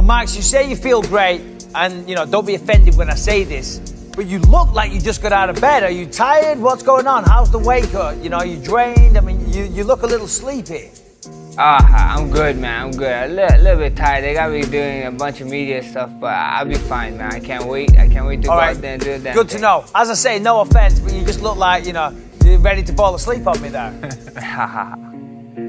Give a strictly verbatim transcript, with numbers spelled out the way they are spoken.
Max, you say you feel great, and, you know, don't be offended when I say this, but you look like you just got out of bed. Are you tired? What's going on? How's the wake? Or, you know, are you drained? I mean, you, you look a little sleepy. Ah, I'm good, man. I'm good. A little, little bit tired. They got me doing a bunch of media stuff, but I'll be fine, man. I can't wait. I can't wait to All go right. out there and do that. Good to know. As I say, no offense, but you just look like, you know, you're ready to fall asleep on me there.